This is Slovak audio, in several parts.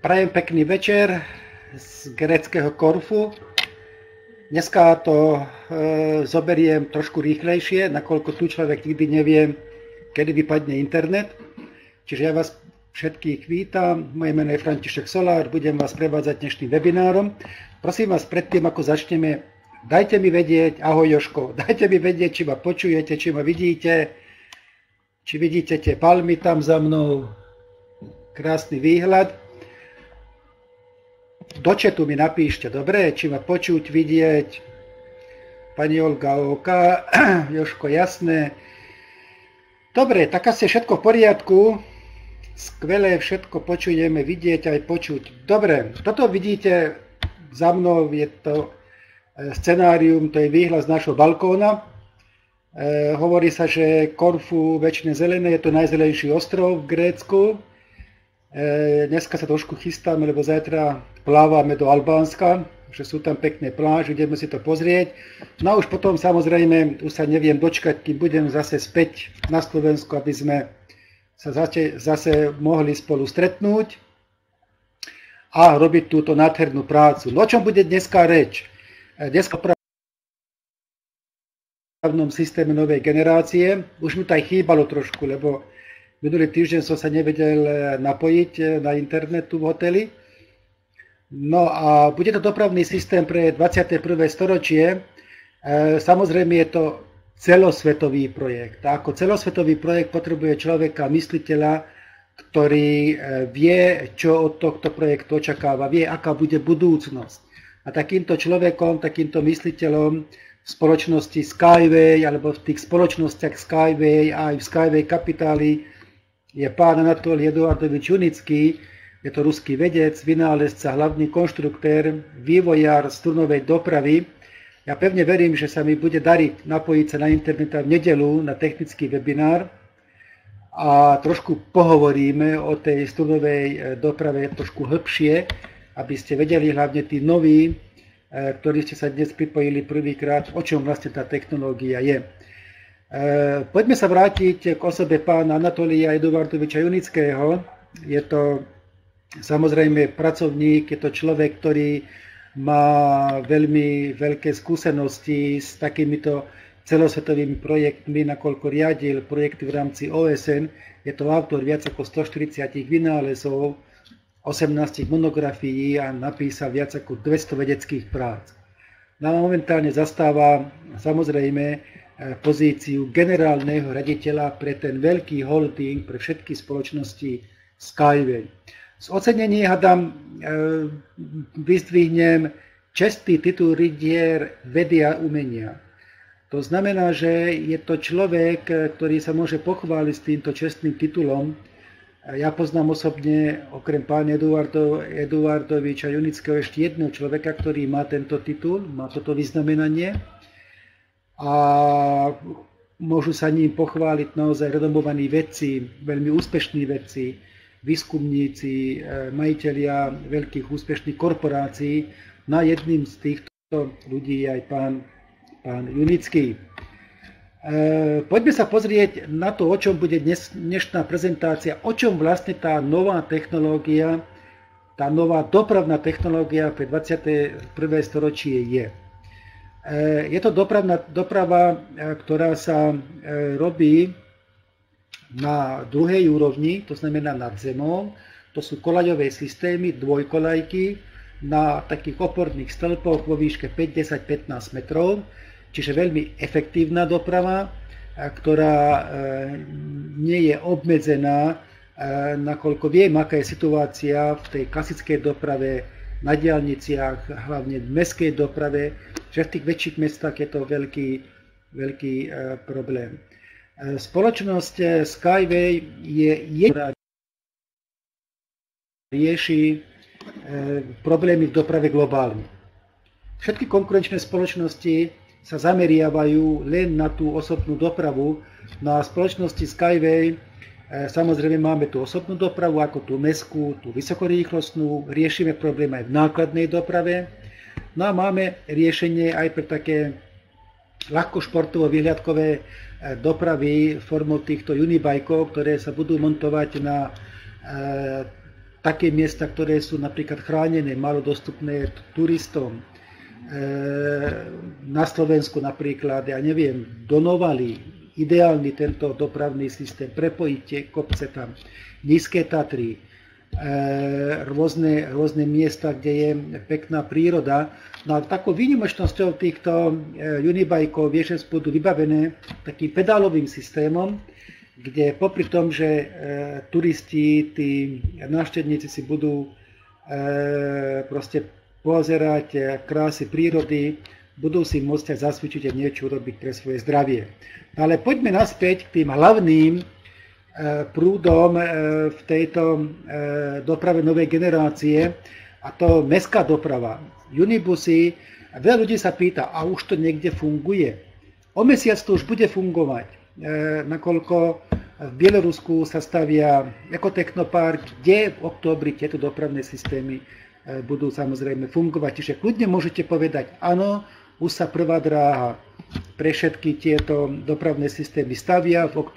Prajem pekný večer z gréckeho Korfu. Dneska to zoberiem trošku rýchlejšie, nakoľko tu človek nikdy nevie, kedy vypadne internet. Čiže ja vás všetkých vítam. Moje meno je František Solár, budem vás prevádzať dnešným webinárom. Prosím vás, predtým ako začneme, dajte mi vedieť, ahoj Jožko, dajte mi vedieť, či ma počujete, či ma vidíte, či vidíte tie palmy tam za mnou. Krásny výhľad. Do chatu mi napíšte, dobre, či ma počuť, vidieť. Pani Olga OK, Jožko, jasné. Dobre, tak asi všetko v poriadku. Skvelé, všetko počujeme, vidieť aj počuť. Dobre, toto vidíte za mnou, je to scenárium, to je výhľad z nášho balkóna. Hovorí sa, že Korfu väčšine zelené, je to najzelenší ostrov v Grécku. Dneska sa trošku chystáme, lebo zajtra plávame do Albánska, že sú tam pekné pláže, ideme si to pozrieť. No a už potom samozrejme, už sa neviem dočkať, kým budem zase späť na Slovensku, aby sme sa zase mohli spolu stretnúť a robiť túto nádhernú prácu. No o čom bude dneska reč? Dneska o právnom systéme novej generácie. Už mi to aj chýbalo trošku, lebo minulý týždeň som sa nevedel napojiť na internetu v hoteli. No a bude to dopravný systém pre 21. storočie. Samozrejme je to celosvetový projekt. A ako celosvetový projekt potrebuje človeka, mysliteľa, ktorý vie, čo od tohto projektu očakáva, vie, aká bude budúcnosť. A takýmto človekom, takýmto mysliteľom v spoločnosti Skyway, alebo v tých spoločnostiach Skyway a aj v Skyway kapitáli je pán Anatol Eduardovič Junický, je to ruský vedec, vynálezca, hlavný konštruktér, vývojár strunovej dopravy. Ja pevne verím, že sa mi bude dariť napojiť sa na internet v nedeľu na technický webinár a trošku pohovoríme o tej strunovej doprave trošku hĺbšie, aby ste vedeli, hlavne tí noví, ktorí ste sa dnes pripojili prvýkrát, o čom vlastne tá technológia je. Poďme sa vrátiť k osobe pána Anatolija Eduardoviča Junického. Je to samozrejme pracovník, je to človek, ktorý má veľmi veľké skúsenosti s takýmito celosvetovými projektmi, nakoľko riadil projekty v rámci OSN. Je to autor viac ako 140 vynálezov, 18 monografií a napísal viac ako 200 vedeckých prác. No a momentálne zastáva samozrejme pozíciu generálneho riaditeľa pre ten veľký holding pre všetky spoločnosti Skyway. Z ocenení hádam vyzdvihnem čestný titul rytier vedy a umenia. To znamená, že je to človek, ktorý sa môže pochváliť s týmto čestným titulom. Ja poznám osobne, okrem pána Eduardoviča Junického, ešte jedného človeka, ktorý má tento titul, má toto vyznamenanie. A môžu sa ním pochváliť naozaj renomovaní vedci, veľmi úspešní vedci, výskumníci, majitelia veľkých úspešných korporácií. No a jedným z týchto ľudí je aj pán Junický. Poďme sa pozrieť na to, o čom bude dnešná prezentácia, o čom vlastne tá nová technológia, tá nová dopravná technológia pre 21. storočie je. Je to doprava, ktorá sa robí na druhej úrovni, to znamená nad zemou. To sú koľaďové systémy, dvojkoľajky na takých oporných stĺpoch vo výške 5, 10, 15 metrov. Čiže veľmi efektívna doprava, ktorá nie je obmedzená, nakoľko viem, aká je situácia v tej klasickej doprave, na diaľniciach, hlavne v mestskej doprave, že v tých väčších mestách je to veľký problém. Spoločnosť Skyway je jedna, ktorá rieši problémy v doprave globálne. Všetky konkurenčné spoločnosti sa zameriavajú len na tú osobnú dopravu. No a spoločnosti Skyway samozrejme máme tú osobnú dopravu, ako tú mestskú, tú vysokorýchlostnú, riešime problém aj v nákladnej doprave. No a máme riešenie aj pre také ľahkošportovo-vyhliadkové dopravy formou týchto unibajkov, ktoré sa budú montovať na také miesta, ktoré sú napríklad chránené, malo dostupné turistom. Na Slovensku napríklad, ja neviem, do Novaly, ideálny tento dopravný systém, prepojiť tie kopce tam, nízke Tatry, rôzne miesta, kde je pekná príroda. No a takou výnimočnosťou týchto unibajkov je, že budú vybavené takým pedálovým systémom, kde popri tom, že turisti, tí návštevníci si budú proste pozerať krásy prírody, budú si môcť aj zasvičiť a niečo urobiť pre svoje zdravie. No ale poďme naspäť k tým hlavným prúdom v tejto doprave novej generácie, a to mestská doprava. Unibusy, veľa ľudí sa pýta, a už to niekde funguje? O mesiac to už bude fungovať, nakoľko v Bielorusku sa stavia ekotechnopark, kde v októbri tieto dopravné systémy budú samozrejme fungovať. Čiže kľudne môžete povedať, áno, už sa prvá dráha pre všetky tieto dopravné systémy stavia v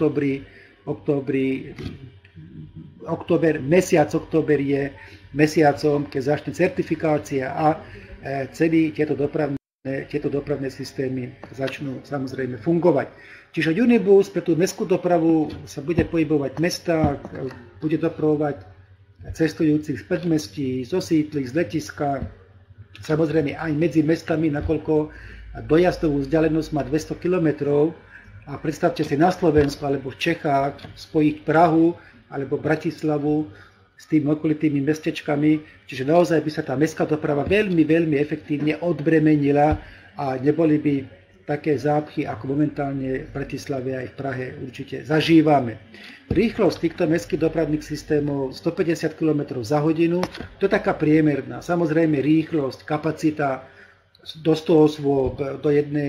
mesiac október je mesiacom, keď začne certifikácia a celé tieto dopravné systémy začnú samozrejme fungovať. Čiže Unibus pre tú mestskú dopravu sa bude pohybovať v mestách, bude dopravovať cestujúcich z predmestí, z osídlí, z letiska, samozrejme aj medzi mestami, nakoľko dojazdovú vzdialenosť má 200 km. A predstavte si na Slovensku alebo v Čechách spojiť Prahu alebo Bratislavu s tými okolitými mestečkami. Čiže naozaj by sa tá mestská doprava veľmi, veľmi efektívne odbremenila a neboli by také zápchy, ako momentálne v Bratislave aj v Prahe určite zažívame. Rýchlosť týchto mestských dopravných systémov 150 km za hodinu, to je taká priemerná. Samozrejme rýchlosť, kapacita do 100 osôb, do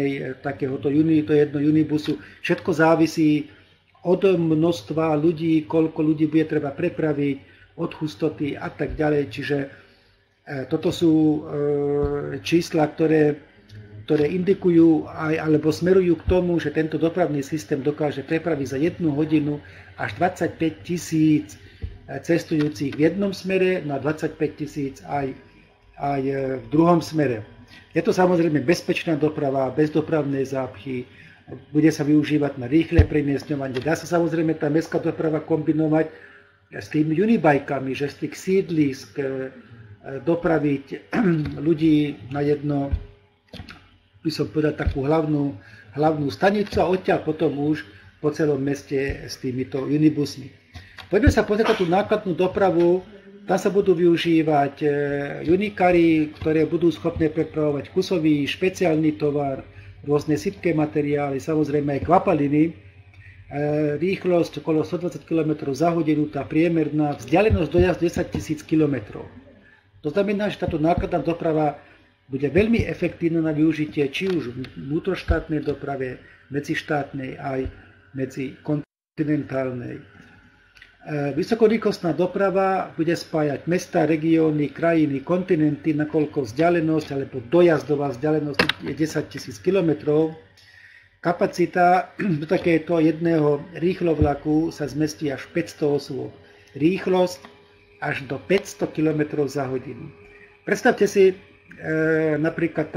jedného unibusu. Všetko závisí od množstva ľudí, koľko ľudí bude treba prepraviť, od hustoty a tak ďalej. Čiže toto sú čísla, ktoré indikujú alebo smerujú k tomu, že tento dopravný systém dokáže prepraviť za 1 hodinu až 25 000 cestujúcich v jednom smere, na 25 000 aj v druhom smere. Je to samozrejme bezpečná doprava, bez dopravnej zápchy, bude sa využívať na rýchle premiestňovanie. Dá sa samozrejme tá mestská doprava kombinovať s tými unibajkami, že z tých sídlisk dopraviť ľudí na jedno, by som povedal, takú hlavnú stanicu a odtiaľ potom už po celom meste s týmito unibusmi. Poďme sa pozrieť na tú nákladnú dopravu. Tam sa budú využívať unikary, ktoré budú schopné prepravovať kusový, špeciálny tovar, rôzne sypké materiály, samozrejme aj kvapaliny. Rýchlosť okolo 120 km za hodinu, tá priemerná, vzdialenosť dojazd 10 000 km. To znamená, že táto nákladná doprava bude veľmi efektívna na využitie či už v vnútroštátnej doprave, medzištátnej aj medzikontinentálnej. Vysokorýchlostná doprava bude spájať mestá, regióny, krajiny, kontinenty, nakoľko vzdialenosť alebo dojazdová vzdialenosť je 10 000 km. Kapacita do takéto jedného rýchlovlaku sa zmestí až 500 osôb. Rýchlosť až do 500 km za hodinu. Predstavte si napríklad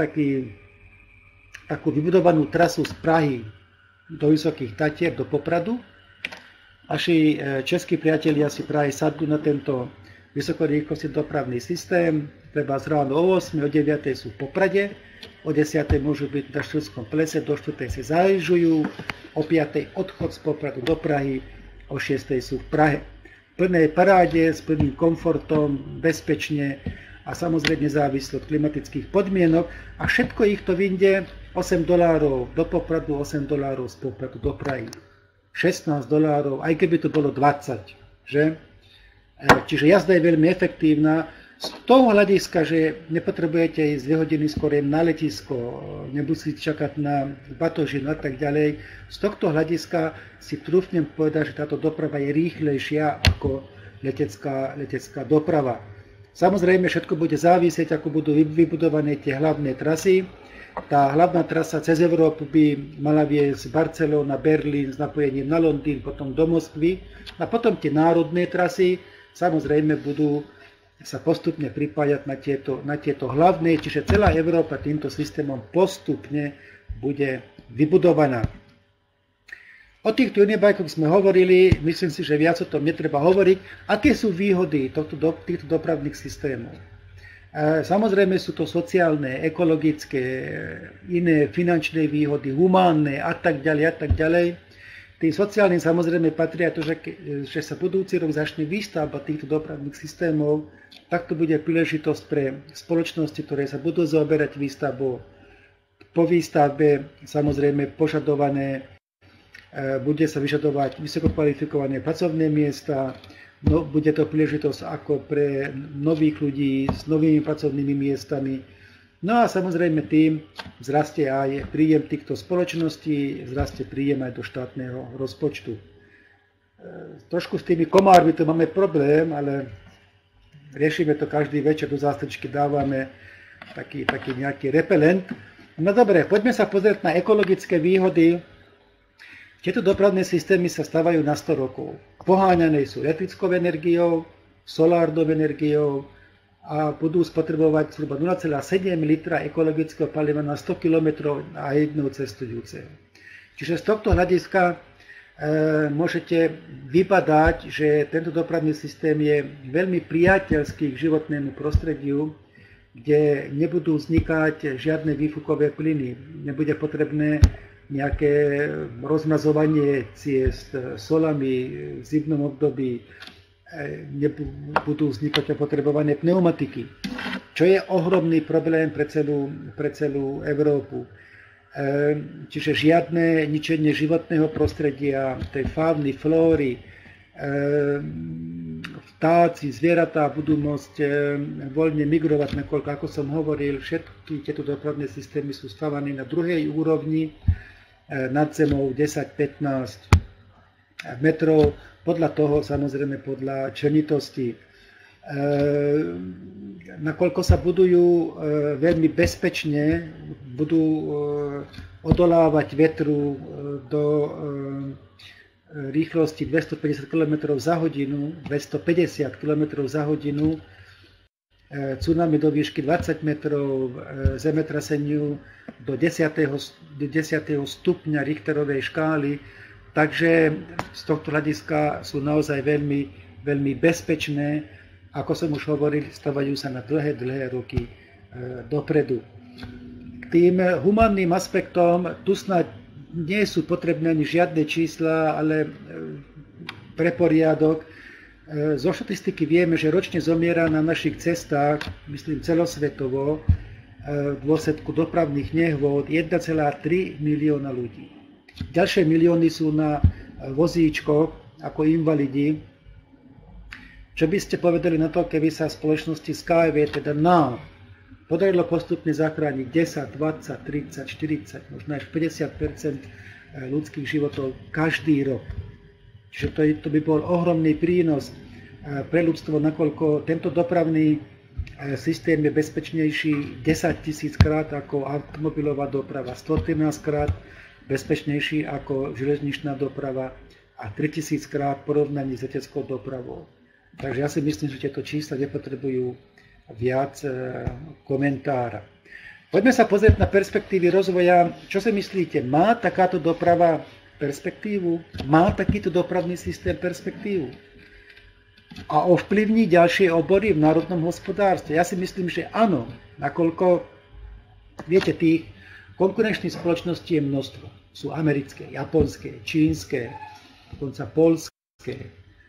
takú vybudovanú trasu z Prahy do Vysokých Tatier, do Popradu. Naši českí priatelia si práve sadnú na tento vysokorýchlostný dopravný systém, treba z ráno o 8, o 9 sú v Poprade, o 10 môžu byť na Štúrskom plese, do 4 si zajížujú, o 5 odchod z Popradu do Prahy, o 6 sú v Prahe. V plnej paráde, s plným komfortom, bezpečne a samozrejme závislo od klimatických podmienok a všetko ich to vyjde $8 do Popradu, $8 z Popradu do Prahy. $16, aj keby to bolo 20, že? Čiže jazda je veľmi efektívna. Z toho hľadiska, že nepotrebujete ísť 2 hodiny skôr na letisko, nemusíte čakať na batožinu a tak ďalej. Z tohto hľadiska si trúfnem povedať, že táto doprava je rýchlejšia ako letecká doprava. Samozrejme, všetko bude závisieť, ako budú vybudované tie hlavné trasy. Tá hlavná trasa cez Európu by mala viesť z Barcelona, Berlín s napojením na Londýn, potom do Moskvy. A potom tie národné trasy samozrejme budú sa postupne pripájať na tieto hlavné, čiže celá Európa týmto systémom postupne bude vybudovaná. O týchto unibajkoch sme hovorili, myslím si, že viac o tom netreba hovoriť. Aké sú výhody týchto dopravných systémov? Samozrejme sú to sociálne, ekologické, iné finančné výhody, humánne a tak ďalej. Tým sociálnym samozrejme patria to, že sa budúci rok začne výstavba týchto dopravných systémov, tak to bude príležitosť pre spoločnosti, ktoré sa budú zaoberať výstavbou. Po výstavbe samozrejme bude sa vyžadovať vysoko kvalifikované pracovné miesta, no, bude to príležitosť ako pre nových ľudí s novými pracovnými miestami. No a samozrejme tým vzrastie aj príjem týchto spoločností, vzrastie príjem aj do štátneho rozpočtu. Trošku s tými komármi tu máme problém, ale riešime to každý večer, do zástrčky dávame taký nejaký repelent. No dobre, poďme sa pozrieť na ekologické výhody. Tieto dopravné systémy sa stavajú na 100 rokov. Poháňané sú elektrickou energiou, solárnou energiou, a budú spotrebovať zhruba 0,7 litra ekologického paliva na 100 km na jedného cestujúceho. Čiže z tohto hľadiska môžete vybadať, že tento dopravný systém je veľmi priateľský k životnému prostrediu, kde nebudú vznikať žiadne výfukové plyny, nebude potrebné nejaké rozmrazovanie ciest solami v zimnom období, nebudú vznikať opotrebované pneumatiky, čo je ohromný problém pre celú Európu. Čiže žiadne ničenie životného prostredia, tej fauny, flóry, vtáci, zvieratá budú môcť voľne migrovať, nakoľko, ako som hovoril, všetky tieto dopravné systémy sú stavané na druhej úrovni, nad zemou 10-15 metrov, podľa toho, samozrejme podľa členitosti. Nakoľko sa budujú veľmi bezpečne, budú odolávať vetru do rýchlosti 250 km za hodinu, 250 km za hodinu, tsunami do výšky 20 metrov, zemetraseniu do 10. stupňa Richterovej škály. Takže z tohto hľadiska sú naozaj veľmi, veľmi bezpečné. Ako som už hovoril, stavajú sa na dlhé roky dopredu. K tým humánnym aspektom tu snad nie sú potrebné ani žiadne čísla, ale pre poriadok. Zo štatistiky vieme, že ročne zomiera na našich cestách, myslím celosvetovo, v dôsledku dopravných nehôd 1,3 milióna ľudí. Ďalšie milióny sú na vozíčkoch ako invalidi. Čo by ste povedali na to, keby sa spoločnosti Skyway, teda nám, podarilo postupne zachrániť 10, 20, 30, 40, možno až 50% ľudských životov každý rok. Čiže to by bol ohromný prínos pre ľudstvo, nakoľko tento dopravný systém je bezpečnejší 10 000 krát ako automobilová doprava, 113 krát bezpečnejší ako železničná doprava a 3000 krát porovnaní s leteckou dopravou. Takže ja si myslím, že tieto čísla nepotrebujú viac komentára. Poďme sa pozrieť na perspektívy rozvoja. Čo si myslíte? Má takáto doprava perspektívu? Má takýto dopravný systém perspektívu? A ovplyvní ďalšie obory v národnom hospodárstve? Ja si myslím, že áno, nakoľko, viete, tých konkurenčných spoločností je množstvo. Sú americké, japonské, čínske, dokonca poľské.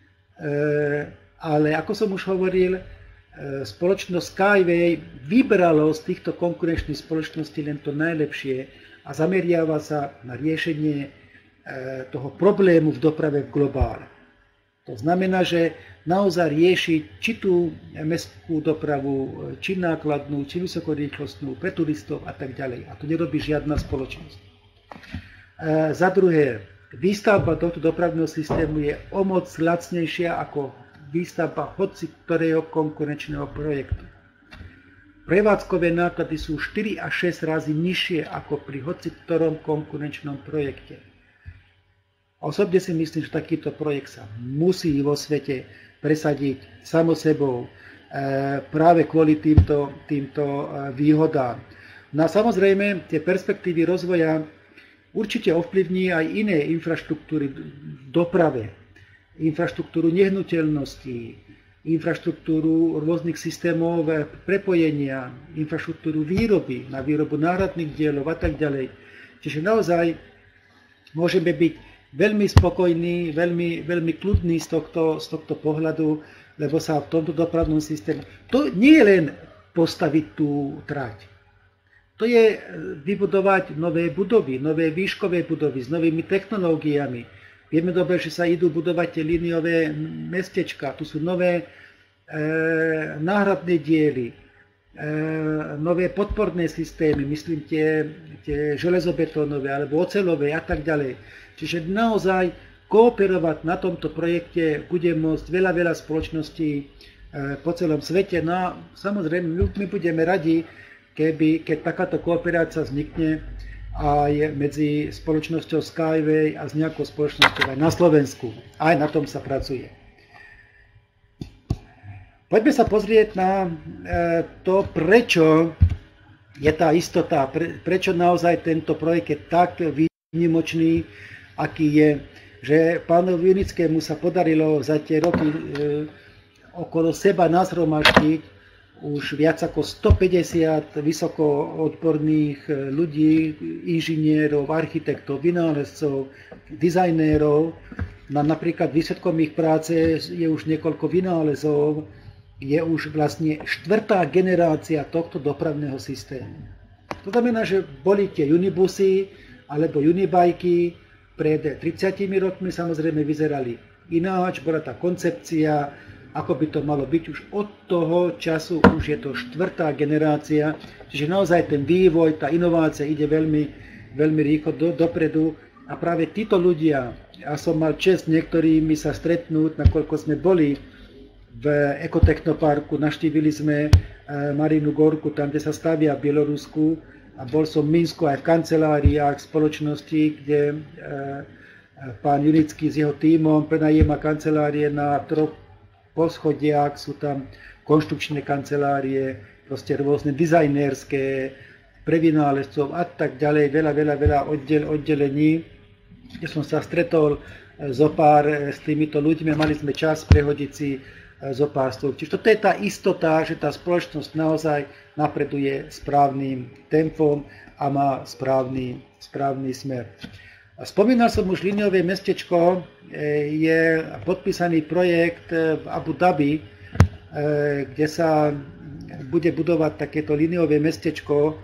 Ale ako som už hovoril, spoločnosť Skyway vybralo z týchto konkurenčných spoločností len to najlepšie a zameriava sa na riešenie toho problému v doprave v globále. To znamená, že naozaj riešiť či tú mestskú dopravu, či nákladnú, či vysokorýchlostnú, pre turistov a tak ďalej. A to nerobí žiadna spoločnosť. Za druhé, výstavba tohto dopravného systému je o moc lacnejšia ako výstavba hoci ktorého konkurenčného projektu. Prevádzkové náklady sú 4 až 6 razy nižšie ako pri hoci ktorom konkurenčnom projekte. Osobne si myslím, že takýto projekt sa musí vo svete presadiť samo sebou práve kvôli týmto výhodám. No a samozrejme, tie perspektívy rozvoja určite ovplyvní aj iné infraštruktúry v doprave, infraštruktúru nehnuteľností, infraštruktúru rôznych systémov prepojenia, infraštruktúru výroby, na výrobu náhradných dielov a tak ďalej. Čiže naozaj môžeme byť veľmi spokojní, veľmi kľudní z tohto pohľadu, lebo sa v tomto dopravnom systéme... To nie je len postaviť tú trať. To je vybudovať nové budovy, nové výškové budovy s novými technológiami. Vieme dobre, že sa idú budovať tie líniové mestečka. Tu sú nové náhradné diely, nové podporné systémy, myslím tie železobetónové alebo oceľové a tak ďalej. Čiže naozaj kooperovať na tomto projekte bude môcť veľa spoločností po celom svete. No a samozrejme, my budeme radi, keď takáto kooperácia vznikne aj medzi spoločnosťou Skyway a s nejakou spoločnosťou aj na Slovensku. Aj na tom sa pracuje. Poďme sa pozrieť na to, prečo je tá istota, prečo naozaj tento projekt je tak výnimočný, aký je, že pánovi Junickému sa podarilo za tie roky okolo seba nazhromaždiť už viac ako 150 vysokoodborných ľudí, inžinierov, architektov, vynálezcov, dizajnérov. Napríklad výsledkom ich práce je už niekoľko vynálezov, je už vlastne štvrtá generácia tohto dopravného systému. To znamená, že boli tie unibusy alebo unibajky pred 30 rokmi, samozrejme vyzerali ináč, bola tá koncepcia, ako by to malo byť. Už od toho času už je to štvrtá generácia, čiže naozaj ten vývoj, tá inovácia ide veľmi rýchlo dopredu a práve títo ľudia, ja som mal čest niektorými sa stretnúť, nakoľko sme boli v Ekotechnoparku, navštívili sme Marinu Gorku, tam, kde sa stavia v Bielorusku a bol som v Minsku aj v kanceláriách spoločnosti, kde pán Junický s jeho tímom prenajíma kancelárie na troch poschodiach, sú tam konštrukčné kancelárie, proste rôzne dizajnérske, pre vynálezcov a tak ďalej, veľa oddelení, kde som sa stretol zopár s týmito ľuďmi, mali sme čas prehodiť si zopár slov. Čiže toto je tá istota, že tá spoločnosť naozaj napreduje správnym tempom a má správny smer. Spomínal som už líniové mestečko, je podpísaný projekt v Abu Dhabi, kde sa bude budovať takéto líniové mestečko.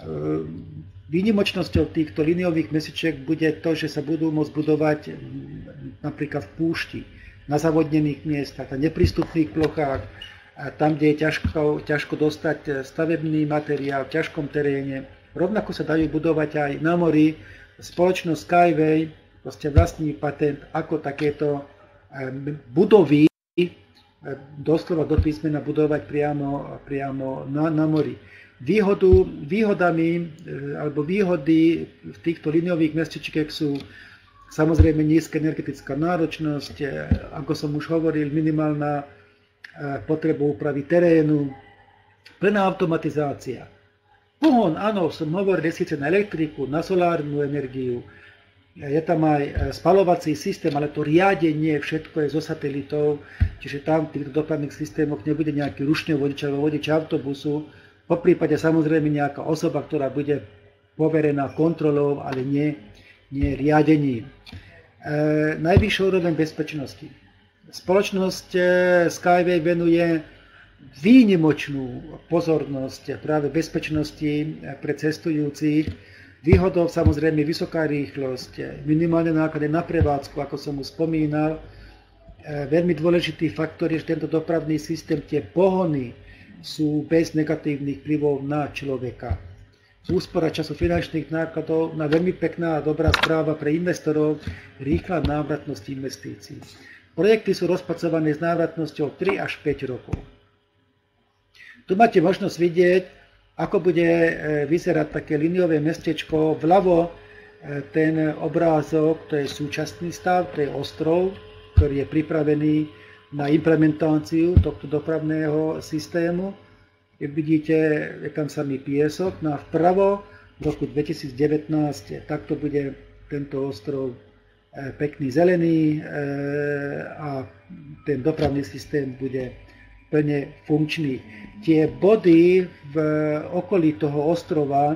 Výnimočnosťou týchto líniových mestečiek bude to, že sa budú môcť budovať napríklad v púšti, na zavodnených miestach, na neprístupných plochách, tam, kde je ťažko dostať stavebný materiál v ťažkom teréne. Rovnako sa dajú budovať aj na mori. Spoločnosť Skyway proste vlastní patent, ako takéto budovy doslova do písmena budovať priamo na mori. Výhody v týchto líniových mestečiek sú samozrejme nízka energetická náročnosť, ako som už hovoril, minimálna potreba úpravy terénu, plná automatizácia. Pohon, áno, som hovoril síce na elektriku, na solárnu energiu, je tam aj spalovací systém, ale to riadenie všetko je zo satelitov, čiže tam v týchto dopravných systémoch nebude nejaký ručný vodič alebo vodič autobusu, po prípade samozrejme nejaká osoba, ktorá bude poverená kontrolou, ale nie riadením. Najvyššiu úroveň bezpečnosti. Spoločnosť Skyway venuje výnimočnú pozornosť práve bezpečnosti pre cestujúcich. Výhodou samozrejme vysoká rýchlosť, minimálne náklady na prevádzku, ako som už spomínal. Veľmi dôležitý faktor je, že tento dopravný systém, tie pohony sú bez negatívnych vplyvov na človeka. Úspora času finančných nákladov, na veľmi pekná a dobrá správa pre investorov, rýchla návratnosť investícií. Projekty sú rozpracované s návratnosťou 3 až 5 rokov. Tu máte možnosť vidieť, ako bude vyzerať také líniové mestečko. Vľavo ten obrázok, to je súčasný stav, to je ostrov, ktorý je pripravený na implementáciu tohto dopravného systému. Vidíte, je tam samý piesok. No a vpravo v roku 2019 takto bude tento ostrov pekný zelený a ten dopravný systém bude plne funkčný. Tie body v okolí toho ostrova,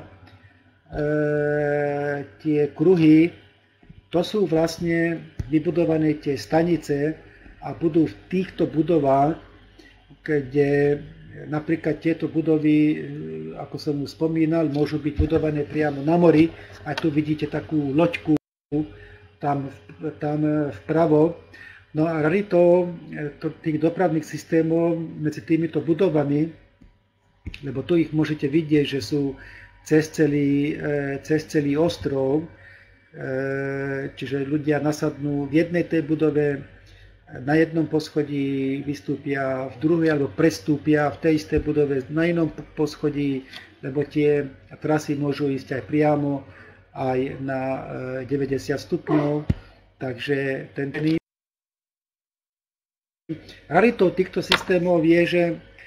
tie kruhy, to sú vlastne vybudované tie stanice a budú v týchto budovách, kde napríklad tieto budovy, ako som už spomínal, môžu byť budované priamo na mori. A tu vidíte takú loďku tam vpravo. No a raritou tých dopravných systémov medzi týmito budovami, lebo tu ich môžete vidieť, že sú cez celý ostrov, čiže ľudia nasadnú v jednej tej budove, na jednom poschodí vystúpia v druhej, alebo prestúpia v tej istej budove na inom poschodí, lebo tie trasy môžu ísť aj priamo, aj na 90 stupňov. Takže raritou týchto systémov je, že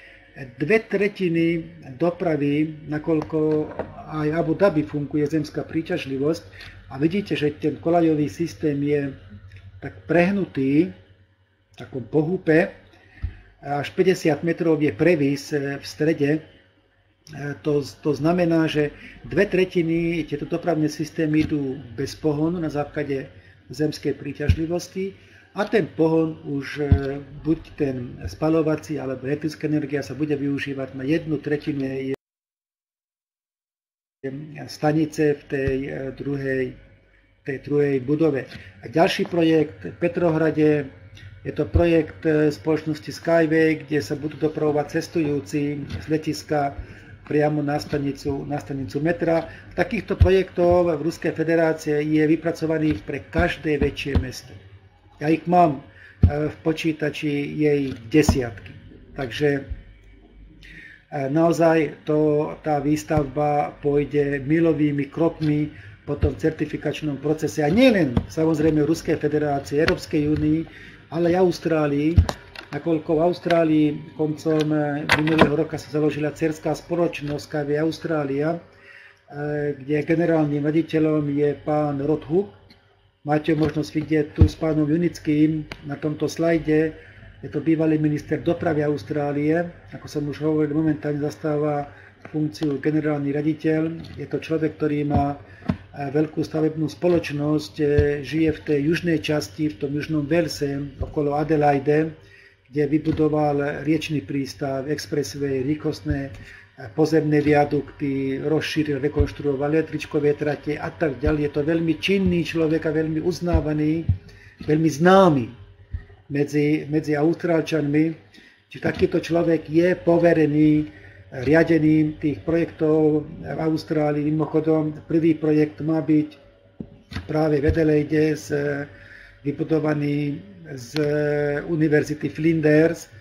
2/3 dopravy, nakoľko aj Abu Dhabi funguje zemská príťažlivosť, a vidíte, že ten koľajový systém je tak prehnutý, v takom pohupe, až 50 metrov je previs v strede. To znamená, že 2/3 tieto dopravné systémy idú bez pohonu na základe zemskej príťažlivosti a ten pohon už buď ten spaľovací alebo elektrická energia sa bude využívať na 1/3 stanice v tej druhej budove. A ďalší projekt v Petrohrade, je to projekt spoločnosti Skyway, kde sa budú dopravovať cestujúci z letiska priamo na stanicu metra. Takýchto projektov v Ruskej federácii je vypracovaných pre každé väčšie mesto. Ja ich mám v počítači, je ich desiatky. Takže naozaj tá výstavba pôjde milovými krokmi po tom certifikačnom procese. A nielen samozrejme v Ruskej federácii, Európskej únii, ale aj Austrálii, nakoľko v Austrálii koncom minulého roka sa založila dcerská spoločnosť Skyway Austrália, kde generálnym riaditeľom je pán Rod Hook. Máte možnosť vidieť tu s pánom Junickým na tomto slajde. Je to bývalý minister dopravy Austrálie. Ako som už hovoril, momentálne zastáva funkciu generálny riaditeľ. Je to človek, ktorý má veľkú stavebnú spoločnosť, žije v tej južnej časti, v tom južnom Walese, okolo Adelaide, kde vybudoval riečny prístav, expressway, rýchlostné pozemné viadukty, rozšíril, rekonštruoval električkové trate a tak ďalej. Je to veľmi činný človek a veľmi uznávaný, veľmi známy medzi Austrálčanmi. Čiže takýto človek je poverený riadením tých projektov v Austrálii. Mimochodom, prvý projekt má byť práve v Adelaide vybudovaný z Univerzity Flinders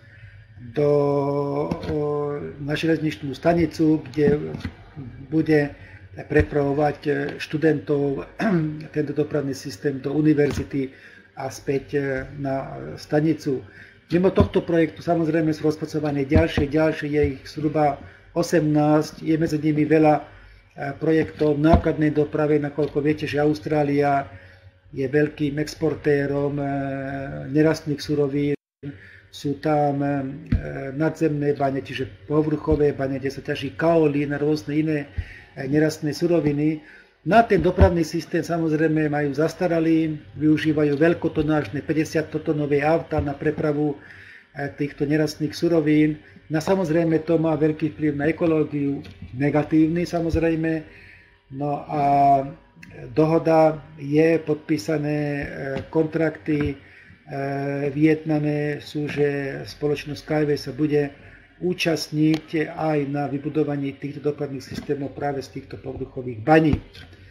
na železničnú stanicu, kde bude prepravovať študentov tento dopravný systém do univerzity a späť na stanicu. Mimo tohto projektu samozrejme sú rozpracované ďalšie, je ich zhruba 18, je medzi nimi veľa projektov v nákladnej doprave, nakoľko viete, že Austrália je veľkým exportérom nerastných surovín, sú tam nadzemné bane, čiže povrchové bane, kde sa ťaží kaolín a rôzne iné nerastné suroviny. Na ten dopravný systém samozrejme majú zastaralý, využívajú veľkotonážne 50-tonové auta na prepravu týchto nerastných surovín. No samozrejme to má veľký vplyv na ekológiu, negatívny samozrejme. No a dohoda je, podpísané kontrakty vyjednané sú, že spoločnosť Skyway sa bude účastniť aj na vybudovaní týchto dopravných systémov práve z týchto povrchových baní.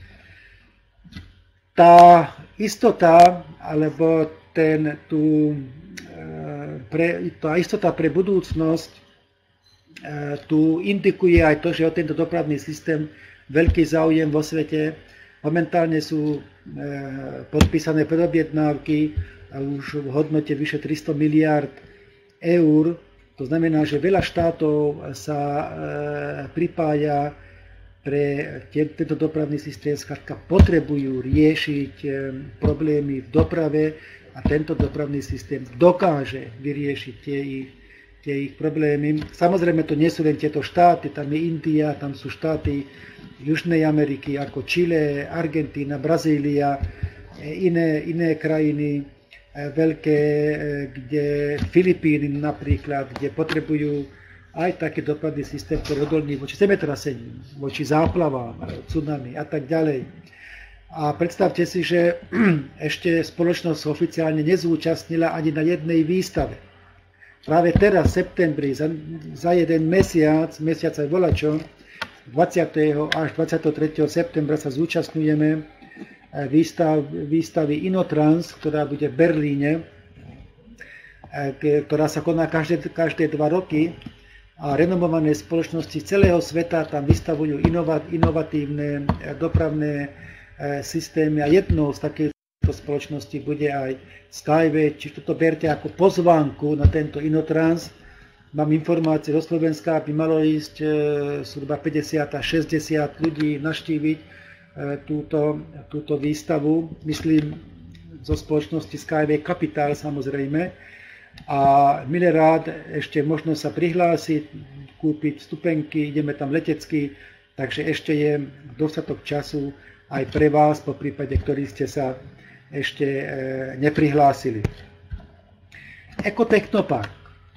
Tá istota, alebo tá istota pre budúcnosť tu indikuje aj to, že o tento dopravný systém veľký záujem vo svete. Momentálne sú podpísané predobjednávky už v hodnote vyše 300 miliard eur. To znamená, že veľa štátov sa pripája pre tento dopravný systém, skrátka potrebujú riešiť problémy v doprave a tento dopravný systém dokáže vyriešiť tie ich problémy. Samozrejme, to nie sú len tieto štáty, tam je India, tam sú štáty Južnej Ameriky ako Čile, Argentína, Brazília, iné krajiny veľké, kde Filipíny napríklad, kde potrebujú aj taký dopravný systém, ktorý je odolný voči zemetraseniu, voči záplavám, tsunami a tak ďalej. A predstavte si, že ešte spoločnosť oficiálne nezúčastnila ani na jednej výstave. Práve teraz, v septembri, za jeden mesiac aj volačo, 20. až 23. septembra sa zúčastňujeme výstavy Inotrans, ktorá bude v Berlíne, ktorá sa koná každé 2 roky a renomované spoločnosti celého sveta tam vystavujú inovatívne dopravné systémy a jednou z takýchto spoločností bude aj Skyway, čiže toto berte ako pozvánku na tento Inotrans. Mám informácie zo Slovenska, by malo ísť zhruba 50 až 60 ľudí navštíviť túto výstavu. Myslím zo spoločnosti Skyway Capital samozrejme. A milé rád ešte možno sa prihlásiť, kúpiť vstupenky, ideme tam letecky, takže ešte je dostatok času aj pre vás, po prípade, ktorí ste sa ešte neprihlásili. Ekotechnopark.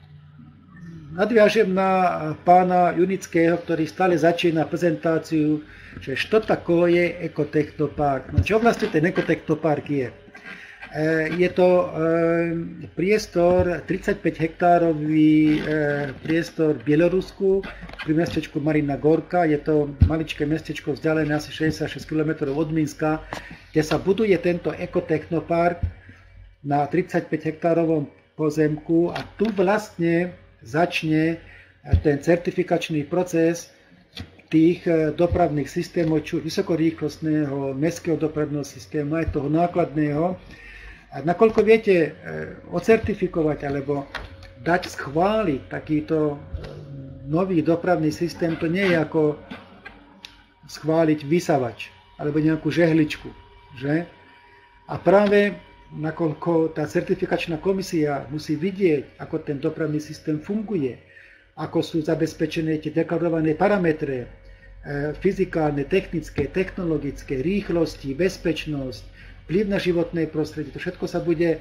Nadviažem na pána Junického, ktorý stále začína prezentáciu, že čo takое ekotechnopark. No čo vlastne ten ekotechnopark je? Je to priestor, 35 hektárový priestor v Bielorusku, pri mestečku Marina Gorka. Je to maličké mestečko vzdialené asi 66 km od Minska, kde sa buduje tento ekotechnopark na 35 hektárovom pozemku a tu vlastne začne ten certifikačný proces tých dopravných systémov, či vysokorýchlostného mestského dopravného systému, aj toho nákladného. A nakoľko viete ocertifikovať alebo dať schváliť takýto nový dopravný systém, to nie je ako schváliť vysavač alebo nejakú žehličku. Že? A práve nakoľko tá certifikačná komisia musí vidieť, ako ten dopravný systém funguje, ako sú zabezpečené tie deklarované parametre, fyzikálne, technické, technologické, rýchlosti, bezpečnosť, vplyv na životné prostredie. To všetko sa bude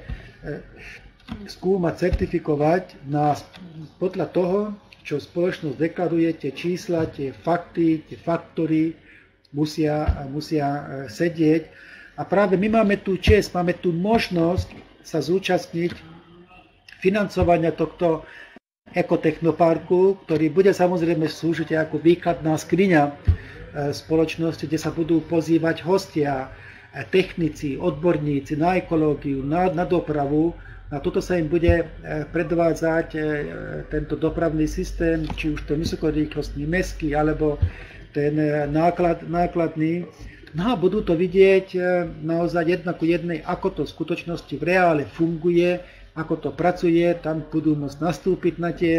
skúmať, certifikovať podľa toho, čo spoločnosť deklaruje, tie čísla, tie fakty, tie faktory musia sedieť. A práve my máme tú česť, máme tú možnosť sa zúčastniť financovania tohto ekotechnoparku, ktorý bude samozrejme slúžiť ako výkladná skriňa spoločnosti, kde sa budú pozývať hostia, technici, odborníci na ekológiu, na dopravu. Na toto sa im bude predvádzať tento dopravný systém, či už ten vysokorýchlostný mestský, alebo ten nákladný. No a budú to vidieť naozaj jedna ku jednej, ako to v skutočnosti v reále funguje, ako to pracuje. Tam budú môcť nastúpiť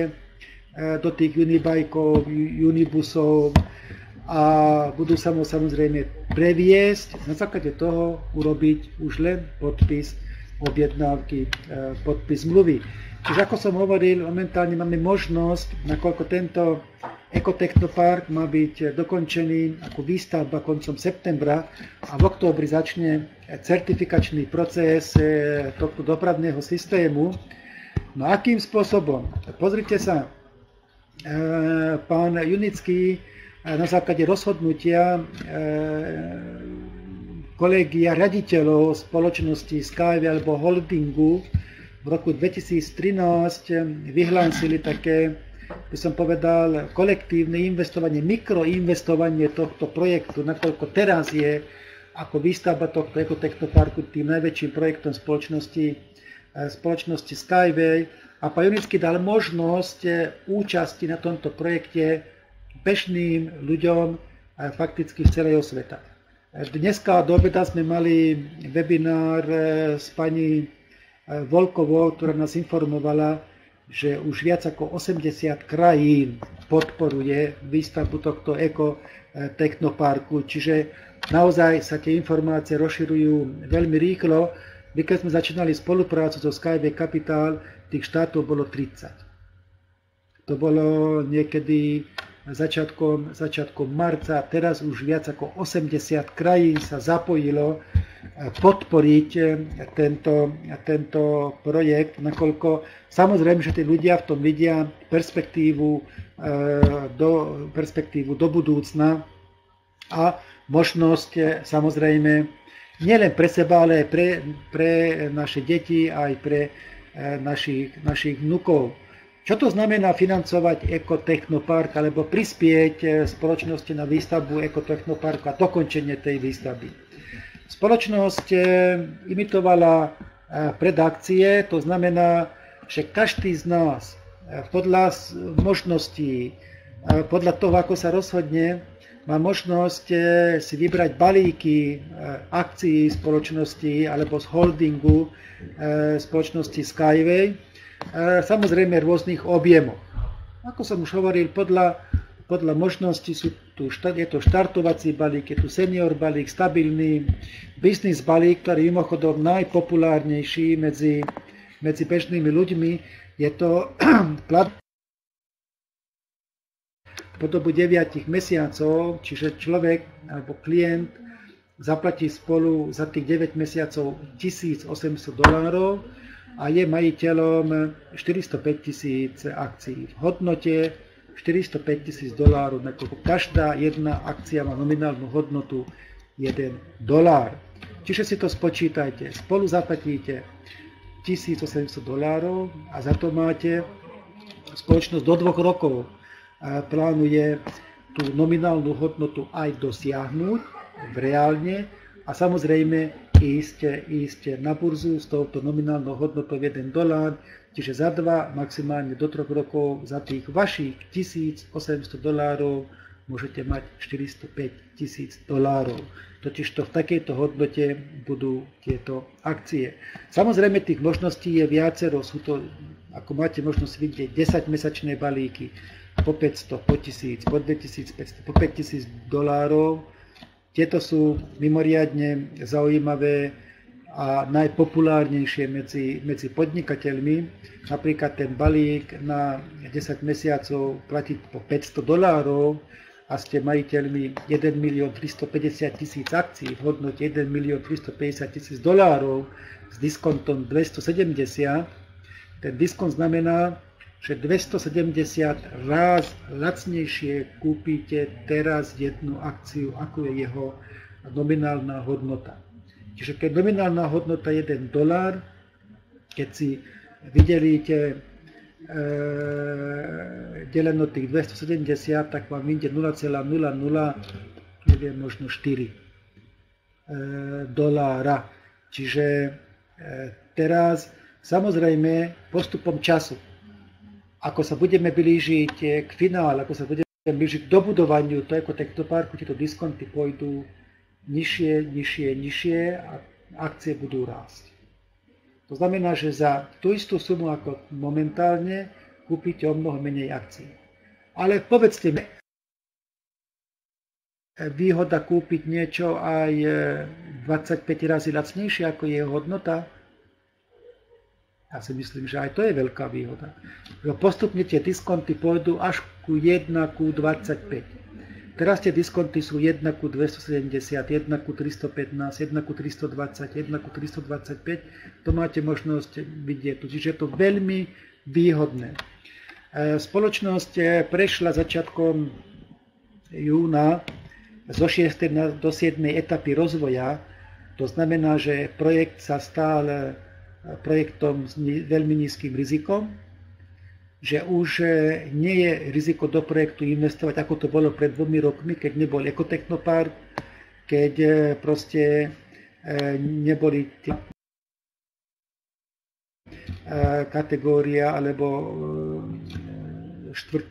do tých unibajkov, unibusov, a budú sa mu samozrejme previesť, na základe toho urobiť už len podpis objednávky, podpis zmluvy. Čiže ako som hovoril, momentálne máme možnosť, nakoľko tento ekotechnopark má byť dokončený ako výstavba koncom septembra a v októbri začne certifikačný proces tohto dopravného systému. No akým spôsobom? Pozrite sa, pán Junický na základe rozhodnutia kolégia riaditeľov spoločnosti Skyway alebo holdingu v roku 2013 vyhlásili také, by som povedal, kolektívne investovanie, mikroinvestovanie tohto projektu, nakoľko teraz je ako výstavba tohto ekotechnoparku tým najväčším projektom spoločnosti Skyway a pán Junický dal možnosť účasti na tomto projekte bežným ľuďom fakticky z celého sveta. Dneska do obeda sme mali webinár s pani Volkovou, ktorá nás informovala, že už viac ako 80 krajín podporuje výstavbu tohto ekotechnoparku, čiže naozaj sa tie informácie rozširujú veľmi rýchlo. My keď sme začínali spoluprácu so Skyway Capital, tých štátov bolo 30. To bolo niekedy začiatkom marca, teraz už viac ako 80 krajín sa zapojilo podporiť tento projekt, nakoľko samozrejme, že tí ľudia v tom vidia perspektívu do budúcna a možnosť samozrejme nielen pre seba, ale aj pre naše deti, aj pre našich vnukov. Čo to znamená financovať ekotechnopark alebo prispieť spoločnosti na výstavbu ekotechnoparku a dokončenie tej výstavby? Spoločnosť imitovala predakcie, to znamená, že každý z nás podľa možností, podľa toho, ako sa rozhodne, má možnosť si vybrať balíky akcií spoločnosti alebo z holdingu spoločnosti Skyway, samozrejme v rôznych objemoch. Ako som už hovoril, podľa možností je to štartovací balík, je tu senior balík, stabilný business balík, ktorý je mimochodom najpopulárnejší medzi bežnými ľuďmi. Je to plat po dobu 9 mesiacov, čiže človek alebo klient zaplatí spolu za tých 9 mesiacov $1,800 a je majiteľom 405 000 akcií. V hodnote $405 000, nakoľko každá jedna akcia má nominálnu hodnotu $1. Čiže si to spočítajte, spolu zaplatíte $1,800 a za to máte spoločnosť do 2 rokov. Plánuje tú nominálnu hodnotu aj dosiahnuť reálne a samozrejme ísť na burzu s touto nominálnou hodnotou $1, čiže za 2, maximálne do 3 rokov za tých vašich $1,800 môžete mať $405 000. Totižto v takejto hodnote budú tieto akcie. Samozrejme tých možností je viacero, sú to, ako máte možnosť vidieť, 10-mesačné balíky po 500, po 1000, po 2500, po $5,000. Tieto sú mimoriadne zaujímavé a najpopulárnejšie medzi podnikateľmi. Napríklad ten balík na 10 mesiacov platí po $500 a ste majiteľmi 1 350 000 akcií v hodnote $1 350 000 s diskontom 270. Ten diskont znamená, že 270 ráz lacnejšie kúpite teraz jednu akciu, ako je jeho nominálna hodnota. Čiže keď nominálna hodnota je $1, keď si vydelíte deleno tých 270, tak vám vyjde 0,00, neviem, možno $4. Čiže teraz samozrejme postupom času, ako sa budeme blížiť k finále, ako sa budeme blížiť k dobudovaniu toho ekotechnoparku, tieto diskonty pôjdu nižšie a akcie budú rásť. To znamená, že za tú istú sumu ako momentálne kúpite o mnoho menej akcií. Ale povedzte mi, výhoda kúpiť niečo aj 25 razy lacnejšie ako je hodnota? Ja si myslím, že aj to je veľká výhoda. Postupne tie diskonty pôjdu až ku 1:25. Teraz tie diskonty sú 1:270, 1:315, 1:320, 1:325. To máte možnosť vidieť. Čiže je to veľmi výhodné. Spoločnosť prešla začiatkom júna zo 6. do 7. etapy rozvoja. To znamená, že projekt sa stal projektom s veľmi nízkym rizikom, že už nie je riziko do projektu investovať, ako to bolo pred 2 rokmi, keď nebol ekotechnopark, keď proste neboli kategória alebo 4.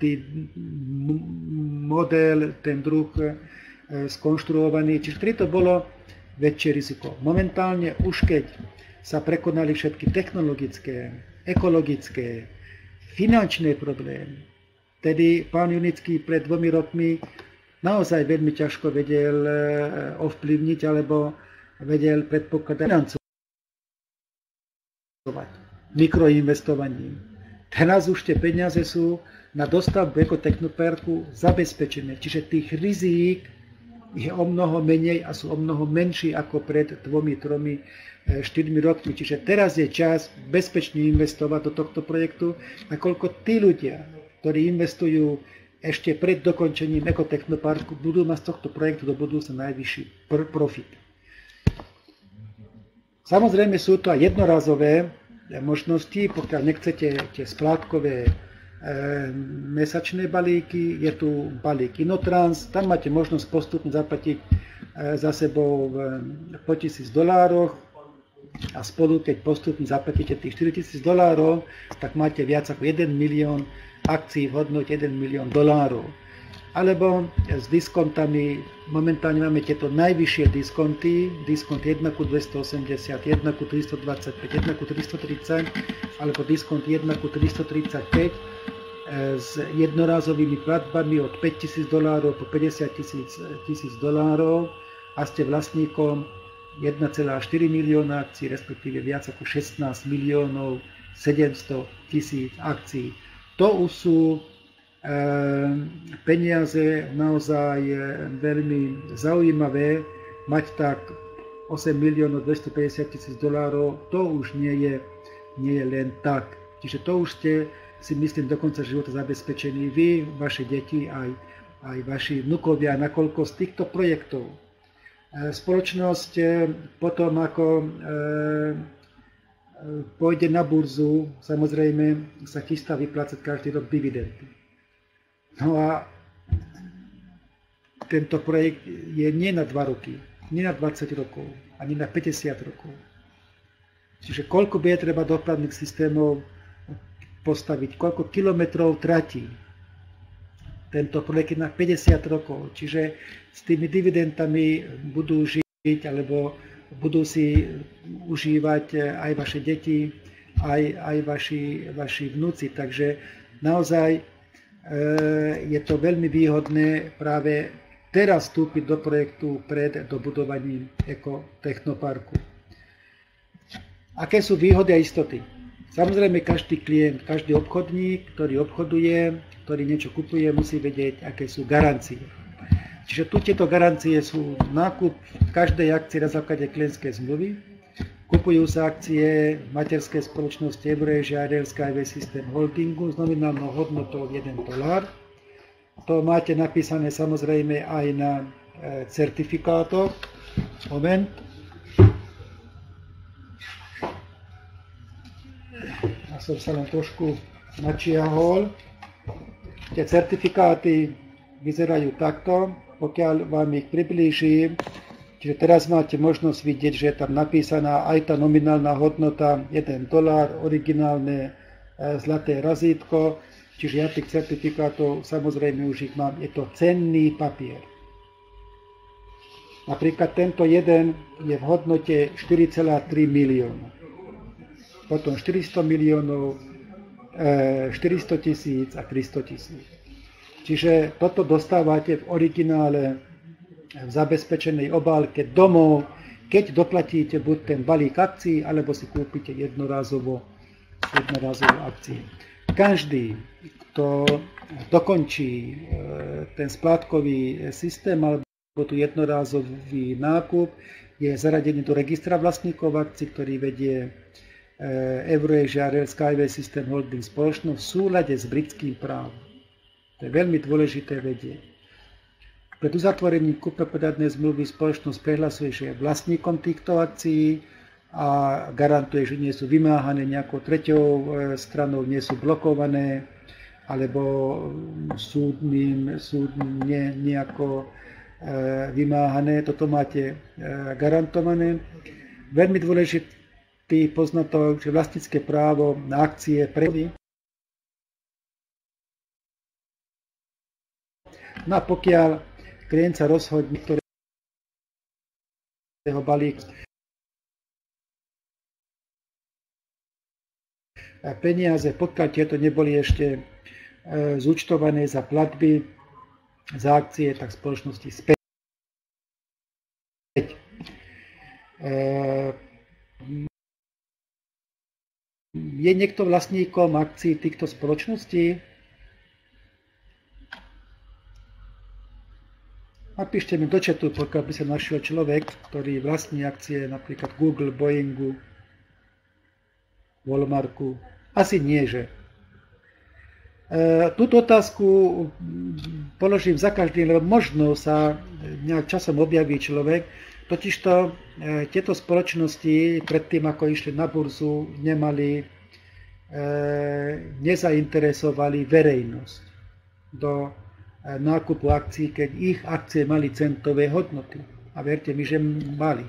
model, ten druh skonštruovaný, čiže to bolo väčšie riziko. Momentálne už keď sa prekonali všetky technologické, ekologické, finančné problémy. Tedy pán Junický pred 2 rokmi naozaj veľmi ťažko vedel ovplyvniť alebo vedel predpokladať financovať mikroinvestovaním. Teraz už tie peniaze sú na dostavbu ekotechnoparku zabezpečené, čiže tých rizík je o mnoho menej a sú o mnoho menší ako pred 2, 3, 4 rokmi. Čiže teraz je čas bezpečne investovať do tohto projektu, nakoľko tí ľudia, ktorí investujú ešte pred dokončením ekotechnoparku, budú mať z tohto projektu do budúcna najvyšší profit. Samozrejme sú to aj jednorazové možnosti, pokiaľ nechcete tie splátkové mesačné balíky, je tu balík Inotrans, tam máte možnosť postupne zaplatiť za sebou po $1000 a spolu, keď postupne zaplatíte tých $4000, tak máte viac ako 1 milión akcií v hodnote $1 milión. Alebo s diskontami, momentálne máme tieto najvyššie diskonty, diskont 1:280, 1:325, 1:330, alebo diskont 1:335 s jednorázovými platbami od $5000 po $50,000 a ste vlastníkom 1,4 milióna akcií, respektíve viac ako 16 miliónov 700 000 akcií. To už sú peniaze naozaj veľmi zaujímavé, mať tak 8 miliónov 250 000 $, to už nie je len tak. Čiže to už ste, si myslím, do konca života zabezpečení vy, vaše deti, aj vaši vnukovia, nakoľko z týchto projektov spoločnosť potom ako pôjde na burzu, samozrejme sa chystá vyplácať každý rok dividendy. No a tento projekt je nie na 2 roky, nie na 20 rokov, ani na 50 rokov. Čiže koľko bude treba dopravných systémov postaviť, koľko kilometrov tratí tento projekt na 50 rokov. Čiže s tými dividendami budú žiť alebo budú si užívať aj vaše deti, aj vaši vnúci. Takže naozaj je to veľmi výhodné práve teraz vstúpiť do projektu pred dobudovaním ekotechnoparku. Aké sú výhody a istoty? Samozrejme, každý klient, každý obchodník, ktorý obchoduje, ktorý niečo kupuje, musí vedieť, aké sú garancie. Čiže tu tieto garancie sú nákup každej akcie na základe klientskej zmluvy. Kupujú sa akcie materskej spoločnosti Eurasia Rail Skyway System Holdingu s nominálnou hodnotou $1. To máte napísané samozrejme aj na certifikátoch. Moment. Ja som sa len trošku načiahol. Tie certifikáty vyzerajú takto, pokiaľ vám ich priblížim. Čiže teraz máte možnosť vidieť, že je tam napísaná aj tá nominálna hodnota $1, originálne zlaté razítko. Čiže ja tých certifikátov samozrejme už ich mám. Je to cenný papier. Napríklad tento jeden je v hodnote 4,3 milióna. Potom 400 miliónov, 400 000 a 300 000. Čiže toto dostávate v originále v zabezpečenej obálke domov, keď doplatíte buď ten balík akcií, alebo si kúpite jednorázovo akcie. Každý, kto dokončí ten splátkový systém alebo tu jednorázový nákup, je zaradený do registra vlastníkov akcií, ktorý vedie Eurasia Rail Skyway System Holding spoločnosť v súlade s britským právom. To je veľmi dôležité vedieť. Pred uzatvorením kúpno-predajnej zmluvy spoločnosť prehlasuje, že je vlastníkom týchto akcií a garantuje, že nie sú vymáhané nejakou treťou stranou, nie sú blokované alebo súdne nejako vymáhané. Toto máte garantované. Veľmi dôležitý poznatok, že vlastnícke právo na akcie prejaví. No a pokiaľ klient sa rozhodne, ktorého balík peniaze, pokiaľ tieto neboli ešte zúčtované za platby, za akcie, tak spoločnosti späť. Je niekto vlastníkom akcií týchto spoločností? Napíšte mi do chatu, pokiaľ by sa našiel človek, ktorý vlastní akcie napríklad Google, Boeingu, Walmartu. Asi nie, že? Túto otázku položím za každým, lebo možno sa nejak časom objaví človek, totižto tieto spoločnosti predtým, ako išli na burzu, nezainteresovali verejnosť do nákupu akcií, keď ich akcie mali centové hodnoty. A verte mi, že mali.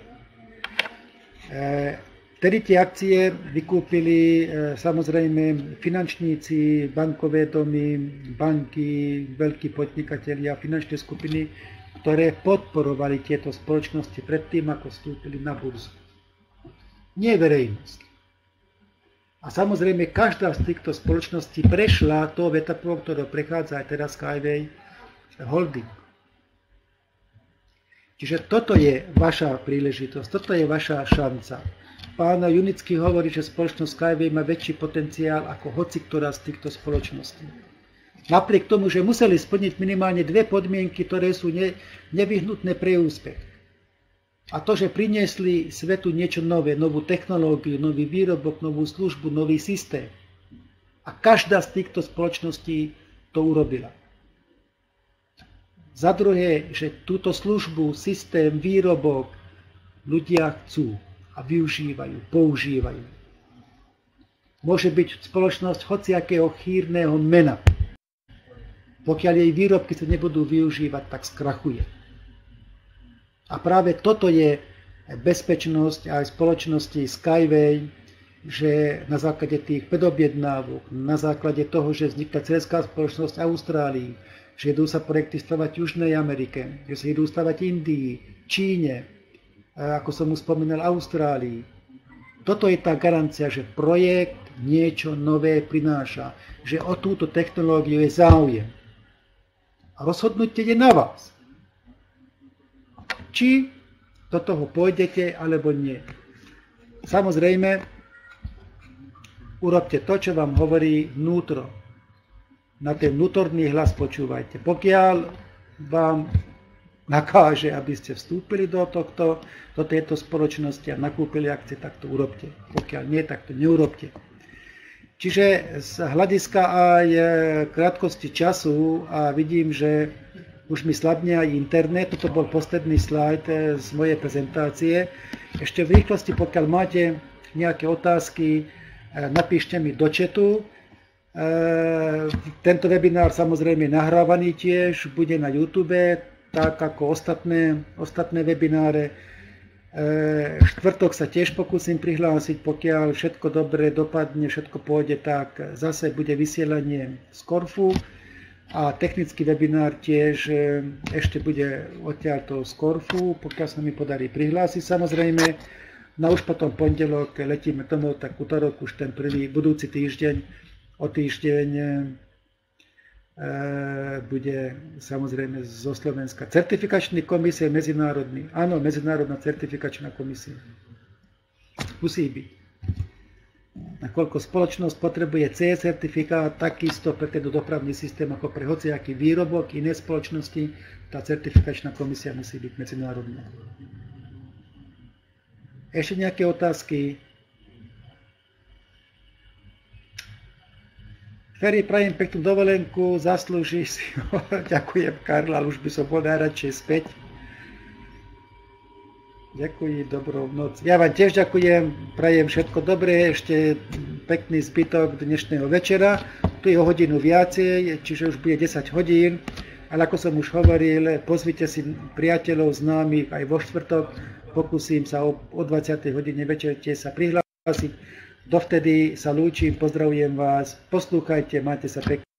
Vtedy tie akcie vykúpili samozrejme finančníci, bankové domy, banky, veľkí podnikatelia, finančné skupiny, ktoré podporovali tieto spoločnosti predtým, ako vstúpili na burzu. Nie verejnosť. A samozrejme, každá z týchto spoločností prešla tou etapou, ktorou prechádza aj teraz Skyway Holding. Čiže toto je vaša príležitosť, toto je vaša šanca. Pán Junický hovorí, že spoločnosť Skyway má väčší potenciál ako hoci ktorá z týchto spoločností. Napriek tomu, že museli splniť minimálne dve podmienky, ktoré sú nevyhnutné pre úspech. A to, že priniesli svetu niečo nové, novú technológiu, nový výrobok, novú službu, nový systém. A každá z týchto spoločností to urobila. Za druhé, že túto službu, systém, výrobok ľudia chcú a využívajú, používajú. Môže byť spoločnosť hociakého chýrneho mena. Pokiaľ jej výrobky sa nebudú využívať, tak skrachuje. A práve toto je bezpečnosť aj spoločnosti Skyway, že na základe tých predobjednávok, na základe toho, že vznikla dcérská spoločnosť Austrálii, že idú sa projekty stavať v Južnej Amerike, že sa idú stavať Indii, Číne, ako som už spomínal, Austrálii. Toto je tá garancia, že projekt niečo nové prináša, že o túto technológiu je záujem. A rozhodnutie je na vás. Či do toho pôjdete, alebo nie. Samozrejme, urobte to, čo vám hovorí vnútro. Na ten vnútorný hlas počúvajte. Pokiaľ vám nakáže, aby ste vstúpili do tejto spoločnosti a nakúpili akcie, tak to urobte. Pokiaľ nie, tak to neurobte. Čiže z hľadiska aj krátkosti času a vidím, že už mi slabne aj internet, toto bol posledný slajd z mojej prezentácie. Ešte v rýchlosti, pokiaľ máte nejaké otázky, napíšte mi do chatu. Tento webinár samozrejme je nahrávaný tiež, bude na YouTube, tak ako ostatné webináre. Štvrtok sa tiež pokúsim prihlásiť, pokiaľ všetko dobre dopadne, všetko pôjde, tak zase bude vysielanie z Korfu. A technický webinár tiež ešte bude odtiaľto z Korfu, pokiaľ sa mi podarí prihlásiť. Samozrejme, na už potom pondelok letíme domov, tak utorok už ten prvý budúci týždeň, o týždeň bude samozrejme zo Slovenska certifikačný komisie medzinárodný. Áno, medzinárodná certifikačná komisia. Musí byť. Nakoľko spoločnosť potrebuje CE certifikát, takisto pre tento dopravný systém ako pre hociaký výrobok iné spoločnosti, tá certifikačná komisia musí byť medzinárodná. Ešte nejaké otázky? Ferry, prajem peknú dovolenku, zaslúži si ho. Ďakujem, Karla, ale už by som bol najradšej späť. Ďakujem, dobrú noc. Ja vám tiež ďakujem, prajem všetko dobré, ešte pekný zbytok dnešného večera. Tu je o hodinu viacej, čiže už bude 10 hodín. Ale ako som už hovoril, pozvite si priateľov, známych aj vo štvrtok. Pokúsim sa o 20. hodine večer sa prihlásiť. Dovtedy sa lúčim, pozdravujem vás, poslúchajte, majte sa pekne.